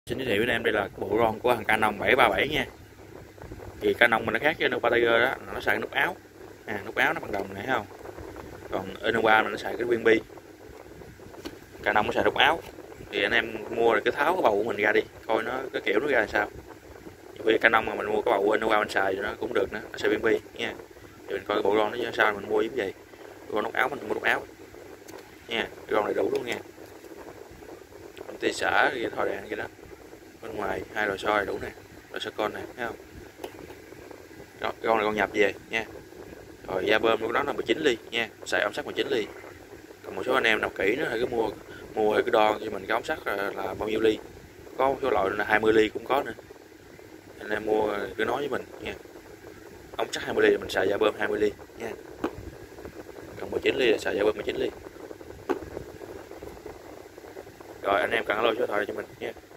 Xin giới thiệu với anh em đây là cái bộ ron của thằng Canon 737 nha. Thì Canon mình nó khác với Innova Tiger đó, nó xài nút áo. Nút áo nó bằng đồng này thấy không? Còn Innova mình nó xài cái viên bi. Canon nó xài nút áo. Thì anh em mua rồi cứ tháo cái bầu của mình ra đi, coi nó cái kiểu nó ra làm sao. Vì Canon mà mình mua cái bầu Innova mình xài thì nó cũng được nữa, nó xài viên bi nha. Thì mình coi cái bộ ron nó như sao mình mua giống vậy. Còn nút áo mình mua nút áo nha, cái ron này đủ luôn nha. Công ty xả cái thỏi đạn vậy đó. Bên ngoài hai lò xo đủ nè, lò xo con nè, thấy không? Con này con nhập về nha. Rồi da bơm của nó là 19 ly nha, xài ống sắt 19 ly. Còn một số anh em đọc kỹ nó thì cứ mua thì cứ đo cho mình cái ống sắt là bao nhiêu ly. Có một số loại là 20 ly cũng có nữa. Anh em mua cứ nói với mình nha. Ống sắt 20 ly mình xài da bơm 20 ly nha. Còn 19 ly là xài da bơm 19 ly. Rồi anh em cần alo số điện thoại cho mình nha.